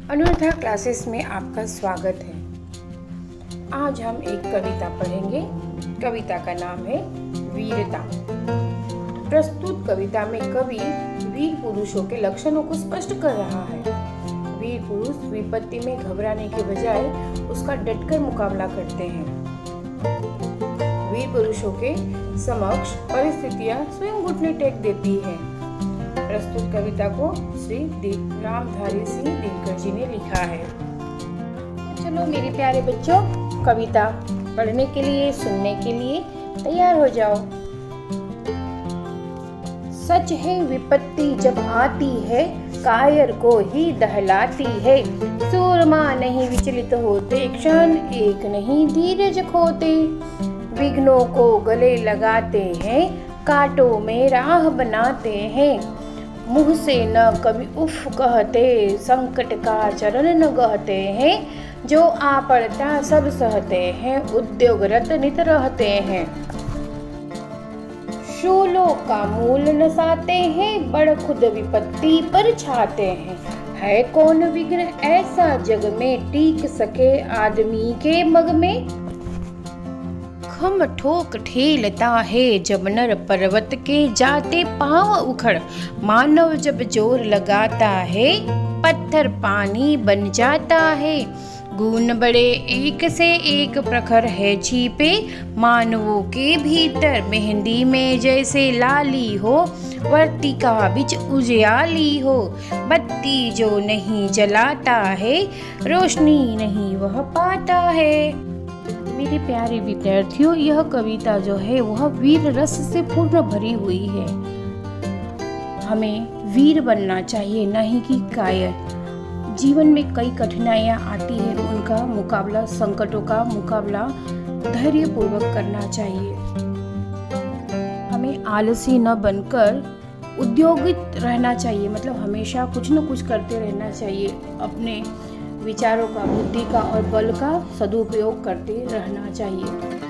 Anuradha classes में आपका स्वागत है। आज हम एक कविता पढ़ेंगे। कविता का नाम है वीरता। प्रस्तुत कविता में कवि वीर पुरुषों के लक्षणों को स्पष्ट कर रहा है। वीर पुरुष विपत्ति में घबराने के बजाय उसका डटकर मुकाबला करते हैं। वीर पुरुषों के समक्ष परिस्थितियां स्वयं घुटने टेक देती है। प्रस्तुत कविता को श्री रामधारी सिंह दिनकर जी ने लिखा है। चलो मेरे प्यारे बच्चों, कविता पढ़ने के लिए, सुनने के लिए तैयार हो जाओ। सच है विपत्ति जब आती है, कायर को ही दहलाती है। सूरमा नहीं विचलित होते, क्षण एक नहीं धीरज खोते। विघ्नों को गले लगाते हैं, कांटों में राह बनाते हैं। मुँह से न कभी उफ कहते, संकट का चरण न गहते हैं। जो आ पड़ता सब सहते हैं, उद्योगरत नित रहते हैं। शूलों का मूल नसाते हैं, बड़ खुद विपत्ति पर छाते हैं। है कौन विघ्न ऐसा जग में, टीक सके आदमी के मग में। खम ठोक ठेलता है जब नर पर्वत के जाते पांव उखड़। मानव जब जोर लगाता है, पत्थर पानी बन जाता है। गुण बड़े एक से एक प्रखर है छिपे, मानवों के भीतर मेहंदी में जैसे लाली हो। वर्तिका बिच उजियाली हो, बत्ती जो नहीं जलाता है, रोशनी नहीं वह पाता है। मेरे प्यारे विद्यार्थियों, यह कविता जो है वह वीर रस से पूर्ण भरी हुई है। हमें वीर बनना चाहिए, न ही कि कायर। जीवन में कई कठिनाइयाँ आती हैं, उनका मुकाबला, संकटों का मुकाबला धैर्यपूर्वक करना चाहिए। हमें आलसी न बनकर उद्योगित रहना चाहिए, मतलब हमेशा कुछ न कुछ करते रहना चाहिए। अपने विचारों का, बुद्धि का और बल का सदुपयोग करते रहना चाहिए।